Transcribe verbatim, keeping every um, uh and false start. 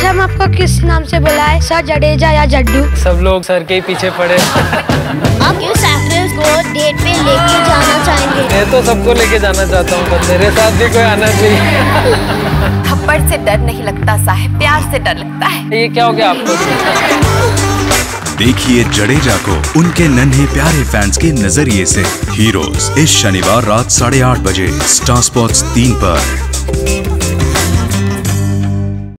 अच्छा, हम आपको किस नाम से बुलाए, सर जडेजा या जड्डू? सब लोग सर के ही पीछे पड़े। आप क्यों सैक्रेस को डेट पे लेके जाना चाहेंगे? मैं तो सबको लेके जाना चाहता हूँ, पर मेरे साथ भी कोई आना चाहिए। थप्पड़ से डर नहीं लगता साहब, प्यार से डर लगता है। ये क्या हो गया आपको? देखिए जडेजा को उनके नन्हे प्यारे फैंस के नजरिए से। हीरोज इस शनिवार रात साढ़े आठ बजे स्टार स्पोर्ट्स तीन पर।